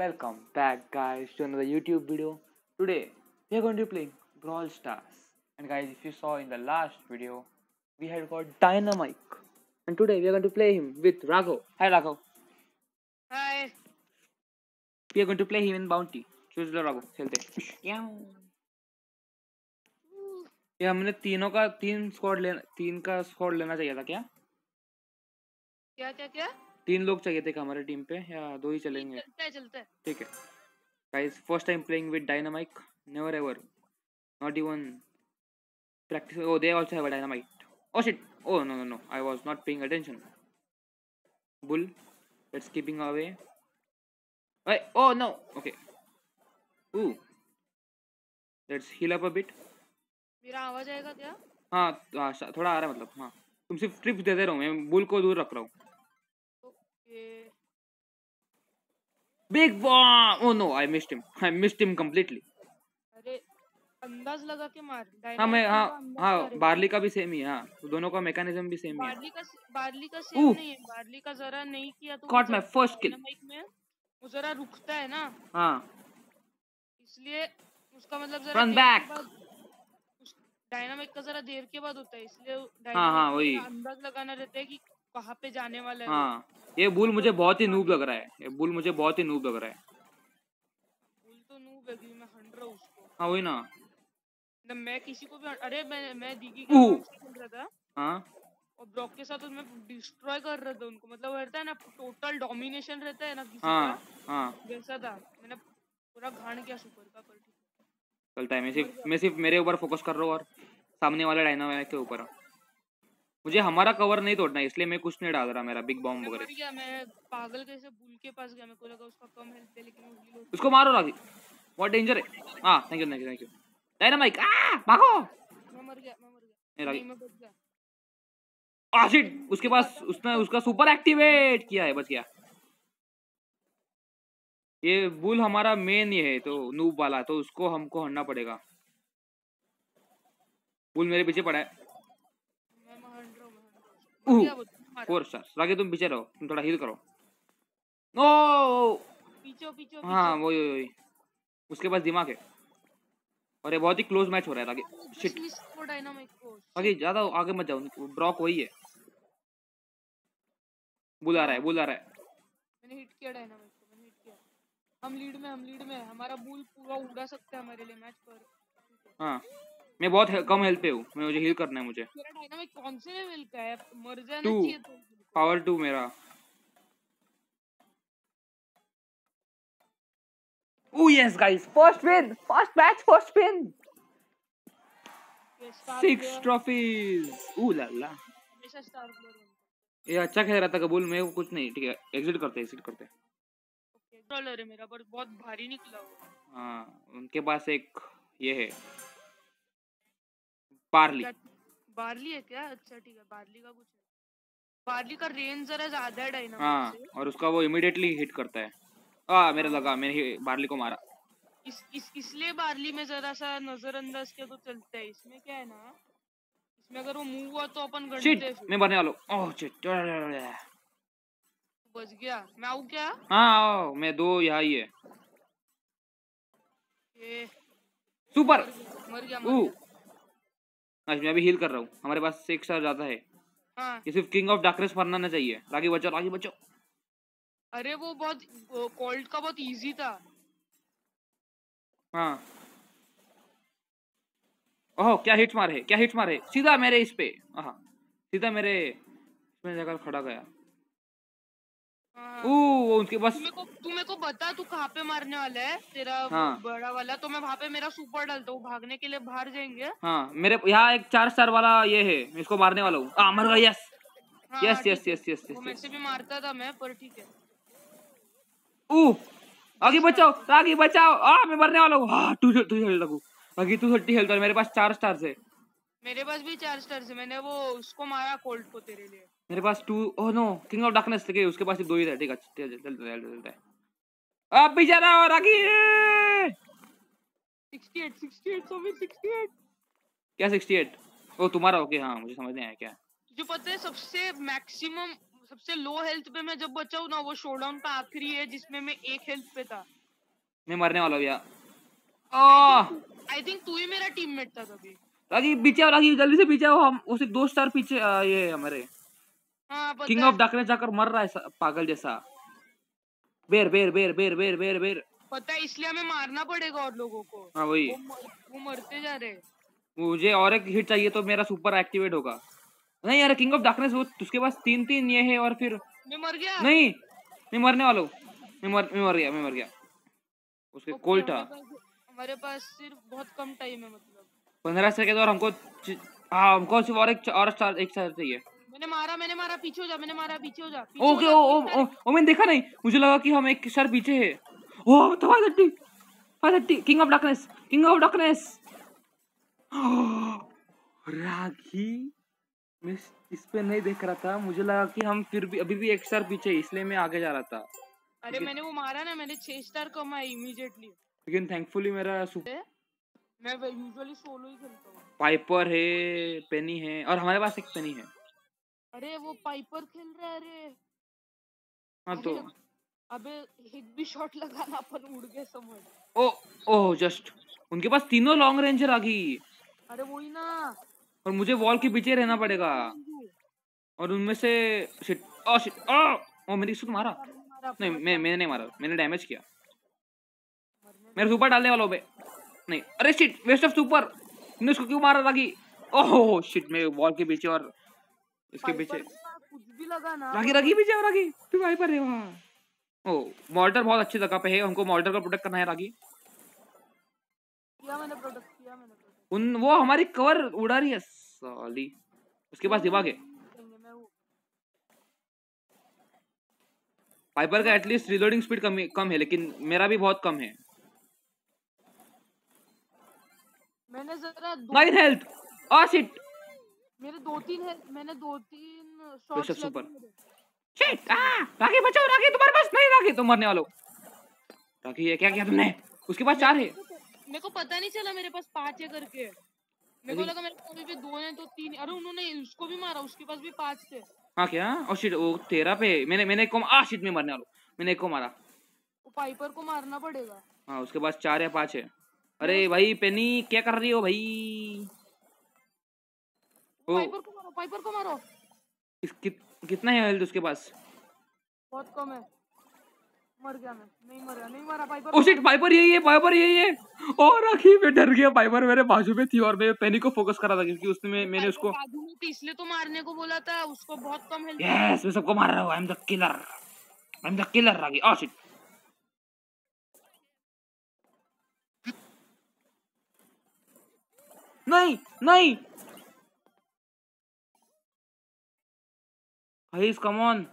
Welcome back guys to another YouTube video. Today we are going to be playing Brawl Stars. And guys, if you saw in the last video, we had got Dynamike. And today we are going to play him with Raghav. Hi Raghav. Hi. We are going to play him in Bounty. Choose the Raghav. खेलते हैं. ये हमने तीन का squad लेना चाहिए था क्या? क्या? 3 लोग चाहिए थे हमारे टीम पे या 2 ही चलेंगे? चलता है. ठीक है. Guys, first time playing with Dynamike. Never ever. Not even practice. Oh, they also have a Dynamite. Oh shit. Oh no. I was not paying attention. Bull. Let's keeping away. Wait. Oh no. Okay. Ooh. Let's heal up a bit. मेरा आवाज आएगा क्या? हाँ, थोड़ा आ रहा है मतलब. हाँ. तुम सिर्फ ट्रिप्स देते रहो. मैं बुल को दूर रख रहा हूँ. Big bomb! Oh no, I missed him. I missed him completely. अरे अंदाज लगा के मार. हाँ, बार्ली का भी सेम ही है. हाँ, दोनों का मैकेनिज्म भी सेम ही है. बार्ली का सेम नहीं है. बार्ली का जरा नहीं किया तो Caught my first kill. में वो जरा रुकता है ना. हाँ. इसलिए उसका मतलब जरा Run back. डायनामिक का जरा देर के बाद होता है, इसलिए हाँ वही अंदाज लगाना रहता है कि कहाँ पे जाने वाला है. हाँ, ये बुल मुझे बहुत ही नूब लग रहा है. बुल तो नूब है कि मैं हंड रहा हूँ उसको. हाँ वही ना. मैं किसी को भी अरे मैं दीगी के साथ खेल रहा था. हाँ. और ब्रॉक के साथ उसमें डिस्ट्रॉय कर रहा था उनको. मतलब रहता है ना टोटल डोमिनेशन रहता है ना किसी का. हाँ. वैसा था. मैंने पूरा घाण किया सुपर का. पर चलता है. मैं सिर्फ मेरे ऊपर फोकस कर रहा हूँ और सामने वाले डायनामाइक के ऊपर. मुझे हमारा कवर नहीं तोड़ना है, इसलिए मैं कुछ नहीं डाल रहा. मेरा बिग बॉम्ब वगैरह. मैं पागल कैसे बुल के पास गया. मेरे को लगा उसका कम हेल्थ है, लेकिन उसको मारो रागी. बहुत डेंजर है. हाँ, थैंक यू. डायनामाइक भागो. मैं मर गया. नहीं, मैं बच गया. शिट. उसके पास उसने उसका सुपर एक्टिवेट किया है. बच गया. ये बुल हमारा मेन ये है तो नूब वाला, तो उसको हमको हरना पड़ेगा. बुल मेरे पीछे पड़ा है. 4 स्टार्स. रागे तुम पीछे रहो. तुम थोड़ा हील करो. नो. पीछे. हाँ वही. उसके पास दिमाग है. और ये बहुत ही क्लोज मैच हो रहा है. रागे शिट. रागे ज्यादा आगे मत जाओ. ब्रॉक वही है. बुल आ रहा है. मैंने हिट किया डायनामिक को. हम लीड में. हमारा बुल पूरा उड़ा सकता है हमारे लिए मैच पर. हाँ, मैं बहुत कम हेल्थ पे हूँ. मुझे हील करना है. मुझे मेरा डायनामिक कौन से लेवल का है? मर जाना चाहिए तो. पावर 2 मेरा. Oh yes guys, first win. 6 trophies. la la. हमेशा स्टार प्लेयर. ये अच्छा खेल रहा था कबूल. मैं कुछ नहीं. ठीक है, एग्जिट करते. ओके, ट्रोलर है मेरा पर बहुत भारी निकला वो. हाँ, उनके पास एक ये है बार्ली है क्या? अच्छा ठीक है. बार्ली का रेंज जरा ज्यादा है डायनामिक हाँ से. और उसका वो इमीडिएटली हिट करता है. मेरे लगा. मैंने बार्ली को मारा. इसलिए बार्ली में जरा सा नजरअंदाज किया तो चलता है. इसमें क्या है ना, इसमें अगर वो मूव हुआ तो अपन गणते हैं. मैं मरने वाला हूँ. Oh shit. बच गया. मैं आऊँ क्या? हाँ मैं 2 यहाँ ही है. सुपर. मर गया. मैं अभी हील कर रहा हूँ. हमारे पास 6 स्टार ज्यादा है. हाँ. ये सिर्फ किंग ऑफ डार्कनेस मरना ना चाहिए. रागी बचो. अरे वो बहुत कोल्ड का बहुत इजी था. हाँ. ओह क्या हिट मारे. सीधा मेरे इस पे. सीधा मेरे इसमें जाकर खड़ा गया. वो उनके पास. तू मेरे को बता तू कहाँ पे मारने वाला है तेरा. बड़ा वाला. तो मैं वहाँ पे मेरा सुपर डालता हूँ. भागने के लिए बाहर जाएंगे. हाँ, मेरे यहाँ एक 4 स्टार वाला ये है. मैं इसको मारने वाला हूँ. मर गया. यस. वो मेरे से भी मारता था मैं, पर ठीक है. आगे बचाओ. मैं मरने वाला हूँ. तू लगू. आगे 230 हेल्थ. मेरे पास 4 स्टार है. मेरे पास भी 4 स्टार है. मैंने वो उसको मारा कोल्ड को तेरे लिए. मेरे पास 2. Oh no, king of darkness थे. उसके पास सिर्फ 2 ही थे. ठीक है, चलता है. अब पीछे रहो रागी. 68 समीर. 68 क्या 68? ओ तुम्हारा. ओके हाँ, मुझे समझ नहीं आया क्या. जो पता है सबसे मैक्सिमम सबसे लो हेल्थ पे मैं जब बचा हूँ ना, वो शोडाउन का आखिरी है जिसमें मैं 1 हेल्थ पे था। मैं मरने वाला हूँ यार। आई थिंक तू ही मेरा टीममेट था तभी। रागी पीछे आओ, रागी जल्दी से पीछे आओ, हम उसे 2 स्टार पीछे ये हमारे हाँ पता किंग है। ऑफ डार्कनेस जाकर मर रहा है पागल जैसा। बेर बेर बेर बेर बेर बेर बेर पता है, इसलिए हमें मारना पड़ेगा और लोगों को। हाँ वही, वो मरते जा रहे। मुझे और एक हिट चाहिए तो मेरा सुपर एक्टिवेट होगा। नहीं यार, किंग ऑफ डार्कनेस वो उसके पास 3 ये है और फिर मैं मर गया। नहीं, मैं मरने वाला हूँ। मैं मर गया। उसके कोल्ट था। हमारे पास सिर्फ बहुत कम टाइम है, मतलब 15 सेकंड और हमको हाँ, हमको सिर्फ और एक स्टार चाहिए। मैंने मारा, पीछे हो जा, मैंने मारा, पीछे हो जा, ओके ओ मैंने देखा नहीं, मुझे लगा कि हम एक स्टार पीछे है। ओ तो 530 किंग ऑफ डार्कनेस रागी, मैं इस पे नहीं देख रहा था, मुझे लगा कि हम फिर भी अभी भी एक स्टार पीछे, इसलिए मैं आगे जा रहा था। अरे मैंने वो मारा ना, मैंने 6 स्टार कमाए इमीडिएटली। लेकिन थैंकफुली मेरा मैं यूजुअली सोलो ही खेलता हूँ। पाइपर है, पेनी है और हमारे पास एक पेनी है। अरे वो पाइपर खेल रहा है। अरे हाँ तो अबे एक भी शॉट लगाना, अपन उड़ गए समझ। ओ जस्ट उनके पास तीनों लॉन्ग रेंज आ गई। अरे वही ना, और मुझे वॉल के पीछे रहना पड़ेगा और उनमें से शिट ओ मेरी सुट मारा। नहीं मैंने नहीं मारा, मैंने डैमेज किया। मेरा सुपर डालने वाला हूँ नहीं, अरे शिट, वेस्ट ऑफ सुपर। तूने उसको क्यों मारा रागी? ओह शिट, मैं वॉल के पीछे और इसके पीछे कुछ भी लगा ना। रागी पीछे और रागी फिर वाइपर है वहाँ। ओ मॉर्टर बहुत अच्छी जगह पे है, हमको मॉर्टर का प्रोटेक्ट करना है रागी। मैंने प्रोटेक्ट किया। उन वो हमारी कवर उड़ा रही है साली, उसके पास दिमाग है। पाइपर का एटलीस्ट रिलोडिंग स्पीड कम है, लेकिन मेरा भी बहुत कम है। मैंने जरा 9 हेल्थ। ओह शिट, मेरे 2-3 है, मैंने 2-3 शॉट्स सुपर शिट। रागी बचाओ, रागी तुम्हारे पास नहीं, रागी तुम मरने वाले हो। रागी ये क्या किया तुमने? उसके पास 4 है। मेरे को पता नहीं चला मेरे पास 5 है करके। मेरे को लगा मेरे पास भी 2 हैं तो 3। अरे उन्होंने उसको भी मारा, उसके पास भी 5 थे। हाँ क्या? ओ शिट, वो 13 पे मैंने एक को शिट में मरने वाला हूँ। मैंने एक को मारा। वो पाइपर को मारना पड़ेगा। हाँ उसके पास 4 या 5 है। अरे भाई पेनी क्या कर रही हो भाई? पाइपर को मारो। कितना है हेल्थ उसके पास? बहुत कम है। मर गया मैं। नहीं मरा पाइपर। ओ शिट, पाइपर यही है। और आखिर में डर गया, पाइपर मेरे बाजू में थी और मैं पेनी को फोकस कर रहा था क्योंकि उसने मैंने उसको बाजू में थी इसलिए तो मारने को बोला था, उसको बहुत कम हेल्थ। यस, मैं सबको मार रहा हूँ। I am the killer Ragi. Oh shit, नहीं गाइस कम ऑन।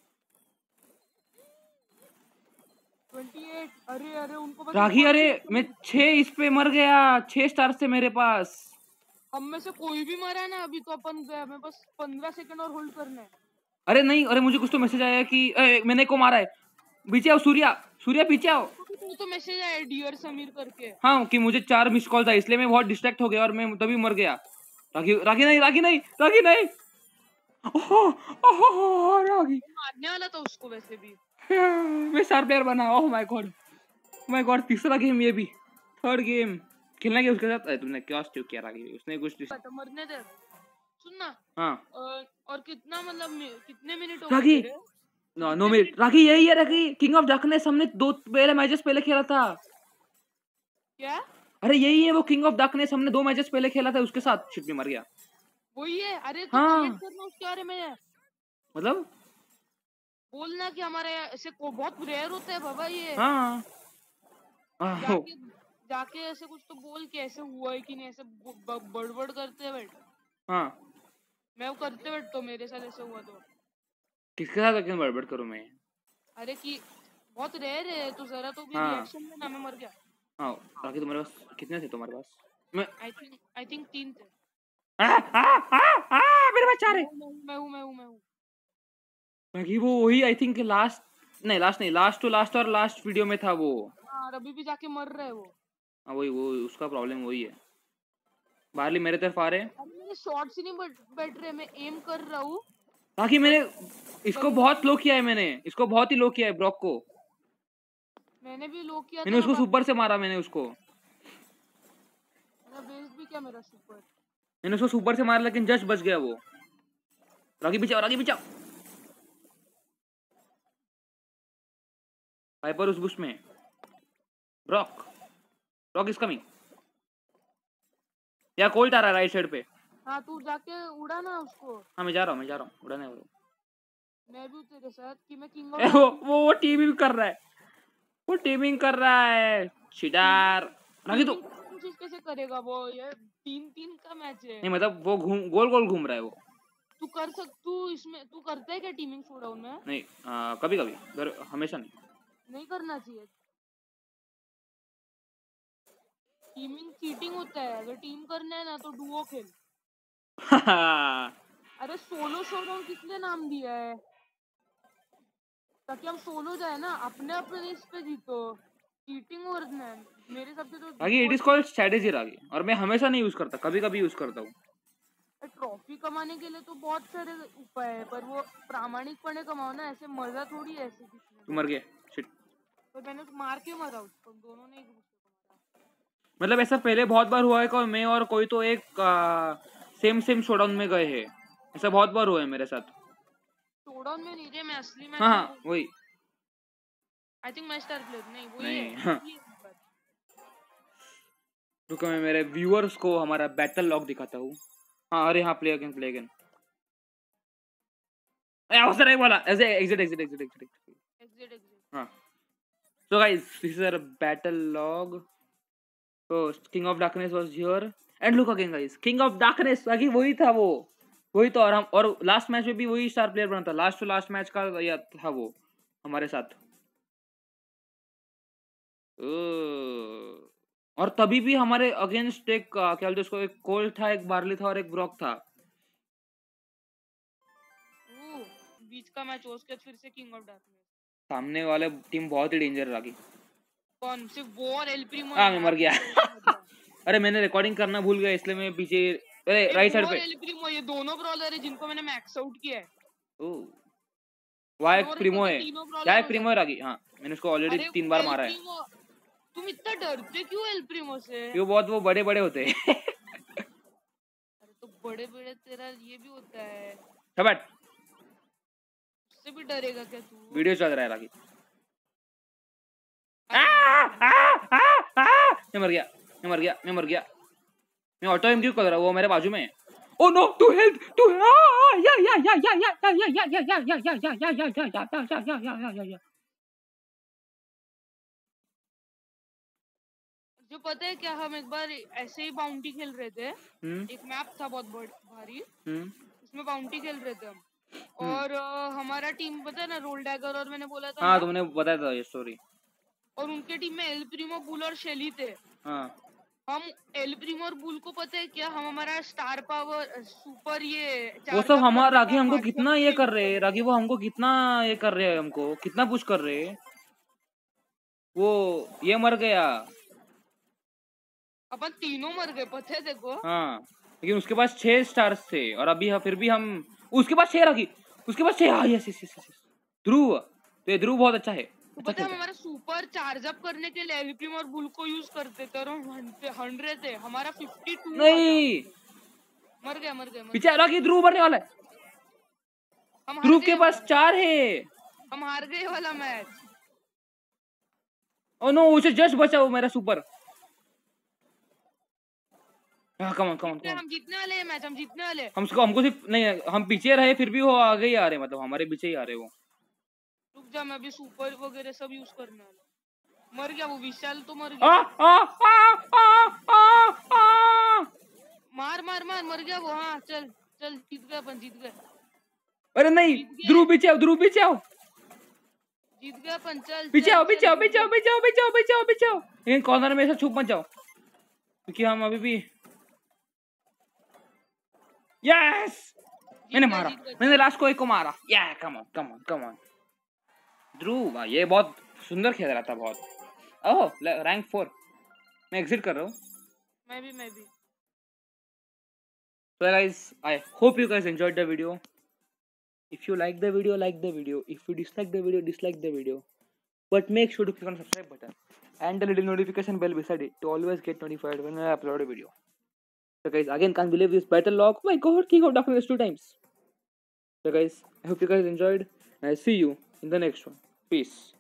28। अरे उनको रागी, अरे मैं 6 इस पे मर गया, 6 स्टार से मेरे पास। हम में से कोई भी मरा ना अभी तो अपन गए, हमें बस 15 सेकंड और होल्ड करना है। अरे नहीं, अरे मुझे कुछ तो मैसेज आया कि मैंने को मारा है। पीछे आओ सूर्या पीछे आओ। तो मैसेज आया डियर समीर करके। हाँ कि मुझे 4 मिस कॉल था, इसलिए मैं बहुत डिस्ट्रैक्ट हो गया और मैं तभी मर गया। रागी नहीं। ओह रागी मारने वाला था उसको वैसे भी। मैं स्टार प्लेयर बना। ओह माय गॉड, तीसरा गेम ये भी, 3rd गेम खेलना क्या उसके साथ? तुमने क्या किया रागी? उसने कुछ मरने दे। सुनना। हाँ और कितना मतलब कितने मिनट हो रागी? गए? 9 मिनट। रागी यही है रागी, किंग ऑफ डार्कनेस हमने 2 मैचेस पहले खेला था। क्या? अरे यही है वो किंग ऑफ डार्कनेस, हमने 2 मैचेस पहले खेला था उसके साथ। शिट में मर गया। वही है। अरे तो हाँ कमेंट करना उसके बारे में, मतलब बोलना कि हमारे ऐसे को बहुत रेयर होता है बाबा ये। हाँ जाके ऐसे कुछ तो बोल के ऐसे हुआ है कि नहीं, ऐसे बड़बड़ करते बैठ। हाँ मैं वो करते बैठ तो मेरे साथ ऐसे हुआ तो किसके साथ क्यों बड़बड़ करूं मैं? अरे कि बहुत रेयर है तो जरा तो भी रिएक्शन में ना मैं मर गया। हाँ बाकी तुम्हारे पास कितने थे? तुम्हारे पास मैं आई थिंक 3 थे। मेरे पास 4 है। मैं हूँ। बाकी वो वही आई थिंक लास्ट और लास्ट वीडियो में था वो। हाँ अभी भी जाके मर रहा है वो। हाँ वही वो उसका प्रॉब्लम वही है। बारली मेरे तरफ आ रहे हैं। मेरे शॉट्स ही नहीं बैठ रहे, मैं एम कर रहा हूँ ताकि मैंने इसको बहुत लो किया है, मैंने इसको बहुत ही लो किया है ब्रॉक को। मैंने भी लो किया, मैंने उसको सुपर से मारा, मैंने उसको वेस्ट भी क्या मेरा सुपर, मैंने उसको सुपर से मारा लेकिन जस्ट बच गया वो। रागी बचाओ, रागी बचाओ। पाइपर उस बुश में। Brock Brock is coming. या कोल्ट आ रहा है राइट साइड पे। हाँ तू जाके उड़ा ना उसको। हाँ मैं जा रहा हूँ उड़ाने वाला। मैं भी तेरे साथ कि मैं किंग वो टीमिंग कर रहा है, वो टीमिंग कर रहा है शिडार। रागी तो चीज कैसे करेगा वो, ये 3-3 का मैच है। नहीं मतलब वो गोल गोल घूम रहा है वो। तू इसमें तू करता है क्या टीमिंग शोडाउन में? नहीं कभी कभी, हमेशा नहीं करना चाहिए। टीमिंग चीटिंग होता है, अगर टीम करना है ना तो डुओ खेल। अरे सोलो शोडाउन किसने नाम दिया है, ताकि हम सोलो जाए ना, अपने अपने रेस पे जीतो। चीटिंग और मेरे हिसाब से तो Ragi it is called strategy Ragi, और मैं हमेशा नहीं यूज करता, कभी कभी यूज करता हूँ। ट्रॉफी कमाने के लिए तो बहुत सारे उपाय है, पर वो प्रामाणिकपणे कमाओ ना, ऐसे मजा थोड़ी है ऐसे किसी तू मर गया शिट। तो मैंने मार के मरा उसको, दोनों ने एक दूसरे को मारा। मतलब ऐसा पहले बहुत बार हुआ है कि मैं और कोई तो एक सेम शोडाउन में गए हैं, ऐसा बहुत बार हुआ है मेरे साथ। शोडाउन में नहीं थे, मैं असली मैच हाँ वही। आई थिंक मैं स्टार प्लेयर नहीं वही नहीं, है। हाँ। रुको मैं मेरे व्यूअर्स को हमारा बैटल लॉग दिखाता हूँ। हाँ अरे हाँ, प्ले अगेन प्ले अगेन। अवसर एक वाला ऐसे exit exit exit exit exit. हाँ so guys this is our battle log. So king of darkness was here and look again guys, king of darkness आगे वही था वो, वही तो। और हम और लास्ट मैच में भी वही स्टार प्लेयर बना था, लास्ट टू लास्ट मैच का या था वो हमारे साथ। और तभी भी हमारे अगेंस्ट एक क्या बोलते उसको, एक कोल था, एक बार्ली था और एक ब्रॉक था। बीच का मैच उसके फिर से किंग ऑफ डार्कनेस। सामने वाले टीम बहुत ही डेंजर लगी। कौन सिर्फ वो और एल प्रीमो? हाँ मैं मर गया। अरे मैंने रिकॉर्डिंग करना भूल गया इसलिए मैं पीछे, अरे राइट साइड पे। एल प्रीमो ये दोनों ब्रॉलर है जिनको मैंने मैक्स आउट किया है। ओह वहाँ एक प्रीमो है, क्या एक प्रीमो है रागी। हाँ मैंने उसको ऑलरेडी 3 बार मारा है। तुम इतना डरते क्यों एल प्रीमो से? क्यों, बहुत वो बड़े बड़े होते हैं। अरे तो बड़े बड़े तेरा ये भी होता है। शबट उससे भी डरेगा क्या तू? वीडियो चल रहा है रागी। मैं मर गया, मैं मर गया, मैं मर गया। मैं ऑटो एम क्यों कर रहा हूँ, वो मेरे बाजू में है। Oh no, two health two जो पता है क्या, हम एक बार ऐसे ही बाउंटी खेल रहे थे। एक मैप था बहुत भारी, उसमें बाउंटी खेल रहे थे हम। और हमारा टीम पता है ना, रोल डैगर और मैंने बोला था। हाँ तुमने बताया था ये स्टोरी। और उनके टीम में एल प्रीमो, बुल और शेली थे। हाँ हम एल प्रीमो और बुल को पता है क्या, हम हमारा स्टार पावर सुपर ये वो सब हमारा रागी हमको कितना ये कर रहे हैं, रागी वो हमको कितना ये कर रहे हैं, हमको कितना पुश कर रहे हैं। वो ये मर गया, अपन तीनों मर गए पता है देखो। हाँ लेकिन उसके पास 6 स्टार्स थे और अभी फिर भी हम, उसके पास 6 रागी, उसके पास 6। Yes yes yes. ध्रुव, तो ये ध्रुव बहुत अच्छा है। पता है हमारा सुपर चार्ज अप करने के लिए एल प्रीमो और बुल को यूज करते थे और 100 थे, हमारा 52 नहीं। मर गया पीछे रागी, ध्रुव मरने वाला है। ध्रुव के पास 4 है। हम हार गए वाला मैच। ओह नो, उसे जस्ट बचा वो मेरा सुपर। कम ऑन हम जीतने वाले हैं मैच, हम जीतने वाले। हमको सिर्फ नहीं, हम पीछे रहे फिर भी वो आगे ही आ रहे, मतलब हमारे पीछे ही आ रहे वो। रुक जा, मैं अभी सुपर वगैरह सब यूज करने वाला। मर गया वो विशाल, तो मर गया। मार मार मार, मर गया वो। हाँ चल चल, जीत गए अपन, जीत गए। अरे नहीं, ध्रुव पीछे आओ, ध्रुव पीछे आओ। जीत गए अपन, चल पीछे आओ, पीछे आओ, पीछे आओ, पीछे आओ, पीछे आओ, पीछे आओ, पीछे आओ। लेकिन कॉर्नर में ऐसा छुप मत जाओ क्योंकि हम अभी भी। यस, मैंने मारा, मैंने लास्ट को एक को मारा। Yeah come on come on come on. Dhruv ये बहुत सुंदर खेल रहा था बहुत। Oh rank 4। मैं एग्जिट कर रहा हूँ। मैं भी। So guys, I hope you guys enjoyed the video. If you like the video, like the video. If you dislike the video, dislike the video. But make sure to click on the subscribe button and the little notification bell beside it to always get notified when I upload a video. So guys, again can't believe this battle log. Oh my god, King of Darkness 2 times. So guys, I hope you guys enjoyed and I'll see you in the next one. Peace.